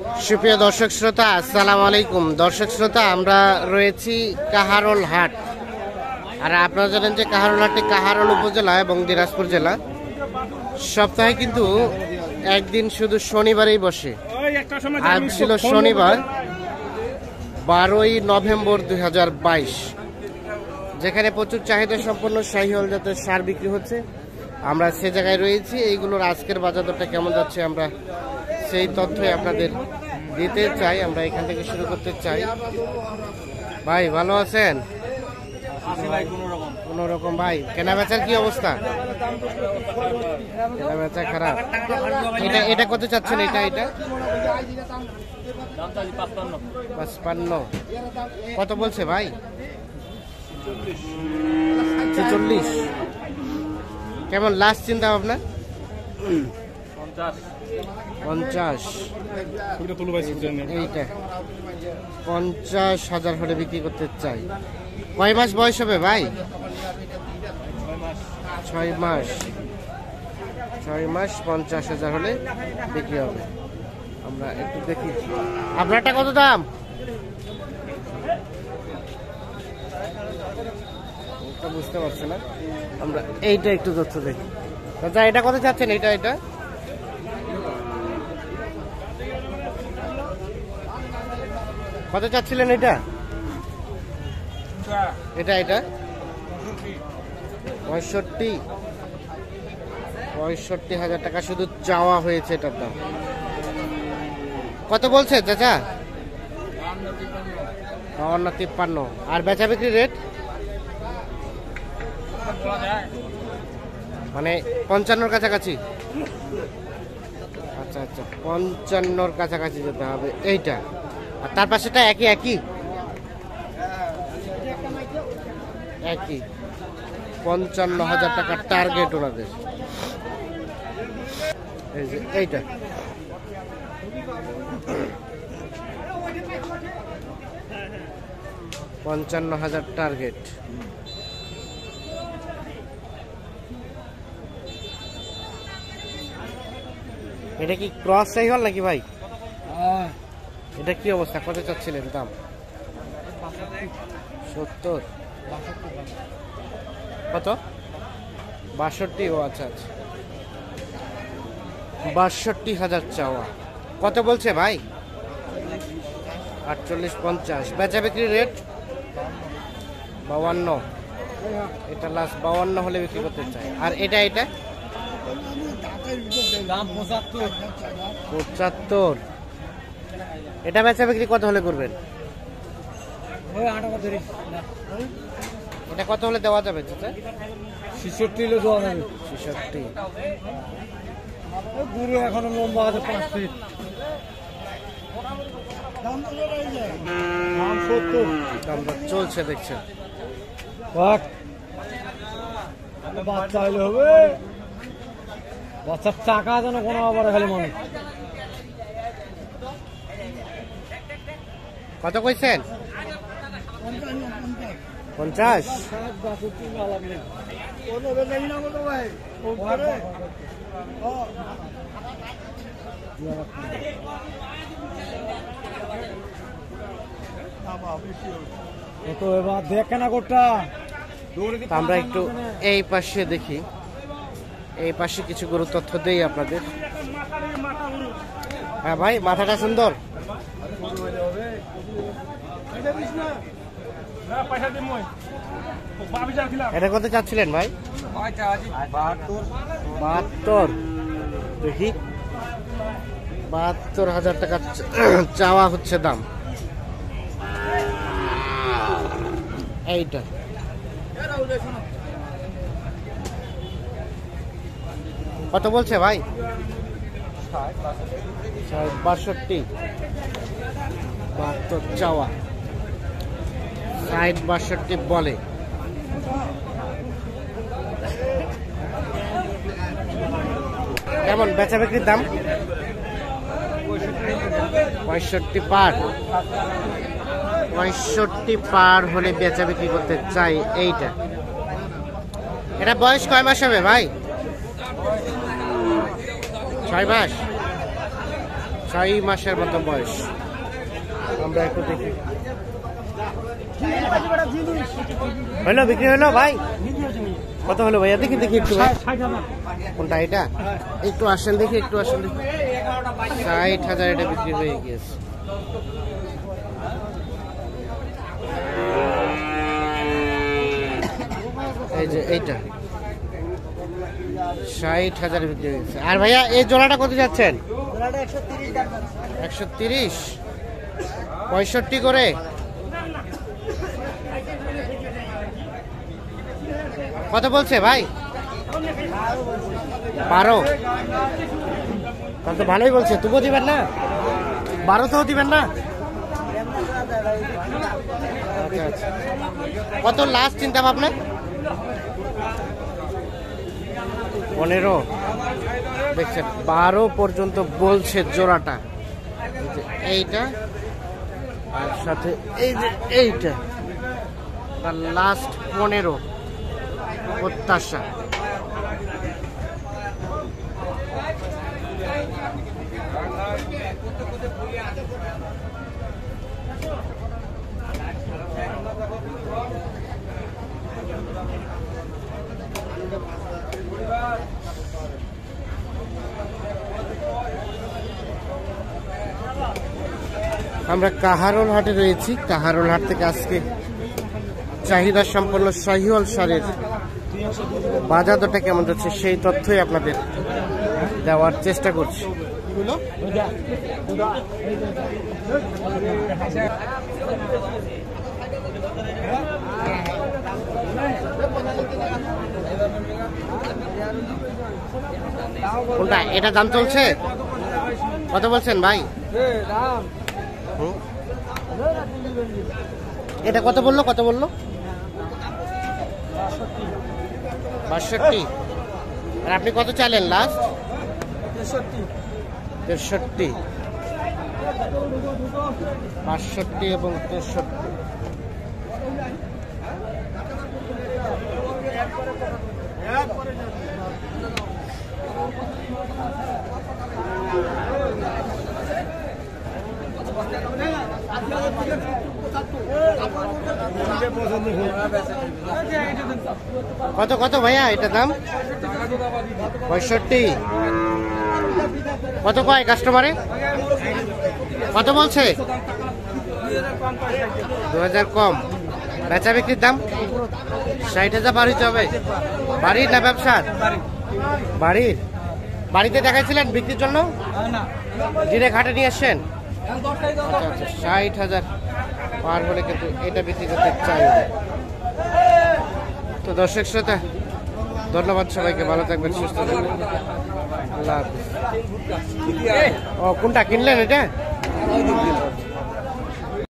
সুপ্রিয় দর্শক শ্রোতা, আসসালামু আলাইকুম। দর্শক শ্রোতা, আমরা রয়েছি কাহারোল হাট। আর আপনারা জানেন যে কাহারোল হাটটি কাহারোল উপজেলা এবং দিনাজপুর জেলা। সপ্তাহে কিন্তু একদিন শুধু শনিবারেই বসে। আজ ছিল শনিবার 12ই নভেম্বর 2022, যেখানে প্রচুর চাহিদা সম্পন্ন শাহিওয়াল জাতের সার বিক্রি হচ্ছে। আমরা সে জায়গায় রয়েছি। এইগুলোর আজকের বাজার দরটা কেমন যাচ্ছে আমরা সেই তথ্যই আপনাদের দিতে চাই। আমরা এখান থেকে শুরু করতে চাই। ভাই ভালো আছেন? কোন রকম ভাই, কেনা বেচার কি অবস্থা? কেনা বেচা খারাপ। এটা কত চাচ্ছেন? এটা 55। কত বলছে ভাই? 46। কেমন লাস্ট চিন্তা ভাবনা? 50। এইটা 50,000 হলে বিক্রি করতে চাই। কয় মাস বয়স হবে ভাই? 6 মাস। 50,000 হলে বিক্রি হবে। আমরা একটু দেখি আপনারটা কত দাম। বুঝতে পারছি না। আমরা এইটা একটু তথ্য দেখি। আচ্ছা, এটা কত চাচ্ছেন? এটা কত চাচ্ছিলেন? এটা 65,000 টাকা শুধু চাওয়া হয়েছে। এটার দাম কত বলছে চাচা? 52-53। আর বেচা বিক্রি রেট মানে 55-র কাছাকাছি। আচ্ছা, 55-র কাছাকাছি যেতে হবে। এইটা আর তার পাশেটা একই 55,000 টাকার টার্গেট ওনাদের। এই যে এইটা 55,000 টার্গেট। এটা কি ক্রস সাইকেল নাকি ভাই? এটা কি অবস্থা? কত চাচ্ছিলেন দাম? 70। কত? 62। ও আচ্ছা, 62,000 চাওয়া। কত বলছে ভাই? 48-50। বেচা বিক্রি রেট 52। এটা লাস্ট 52 হলে বিক্রি করতে চাই। আর এটা 75। এটা বেচা বিক্রি কত হলে করবেন? এটা কত হলে দেওয়া যাবে? 66 দেওয়া যাবে। 66 গুরু এখনো লম্বা আছে 5 ফিট। দাম 70। দামটা চলছে দেখছেন। বাচ্চা হইলে হবে। বাচ্চার টাকা যেন কোনো আবার খালি মানুষ। কত কইছেন? 50। এবার দেখে না কোটা। আমরা একটু এই পাশে দেখি। এই পাশে কিছু গরু তথ্য দেই আপনাদের। হ্যাঁ ভাই, মাথাটা সুন্দর। এটা কত চাচ্ছিলেন ভাই? 72। দেখি 72,000 টাকা চাওয়া হচ্ছে দাম। এইটা কত বলছে ভাই? 62 চাওয়া। 62 বলে। কেমন বেচা বিক্রির দাম? 65 পার। 65 পার হলে বেচা বিক্রি করতে চাই। এইটা এটা বয়স কয় মাস হবে ভাই? 6 মাস। 6 মাসের মতো বয়স। আমরা একটু দেখি, হলো বিক্রি হলো ভাই? কত হলো ভাইয়া? দেখি দেখি একটু ভাই। কোনটা এটা? একটু আসেন দেখি, একটু আসেন দেখি। 60,000 এটা বিক্রি হয়ে গিয়েছে। এই যে এইটা 60,000 বিক্রি হয়ে গেছে। আর ভাইয়া এই জোড়াটা কত যাচ্ছেন? 130, 65 করে। কত বলছে ভাই? 12। তাহলে তো ভালোই বলছে। তবুও দিবেন না? 12 তো দিবেন না? আচ্ছা আচ্ছা। কত লাস্ট চিন্তা ভাবনা? 15 দেখছেন, 12 পর্যন্ত বলছে জোড়াটা। এইটা আর সাথে এই যে এইটা, আর লাস্ট 15 প্রত্যাশা। আমরা কাহারোল হাটে রয়েছি। কাহারোল হাট থেকে আজকে চাহিদা সম্পন্ন শাহিওয়াল সারের বাজার দরটা কেমন যাচ্ছে সেই তথ্যই আপনাদের দেওয়ার চেষ্টা করছি। কোনটা? এটা দাম চলছে? কত বলছেন ভাই? এটা কত বললো? কত বললো? 62। আর আপনি কত চাইলেন লাস্ট? 63। 65 এবং 63। কত কত ভাইয়া এটা দাম? 65। কত কয় কাস্টমারে? কত বলছে? 2000 কম। বেচা বিক্রির দাম 60,000 পার হইতে হবে। বাড়ির না ব্যবসার? বাড়ির। বাড়িতে দেখাইছিলেন বিক্রির জন্য? জিরে ঘাটে নিয়ে আসছেন? আচ্ছা আচ্ছা, 60,000 পার হলে কিন্তু এটা বিক্রি করতে চাই। তো দর্শক শ্রোতা, ধন্যবাদ সবাইকে। ভালো থাকবেন, সুস্থ থাকবেন। আল্লাহ হাফিজ। ও কোনটা কিনলেন এটা?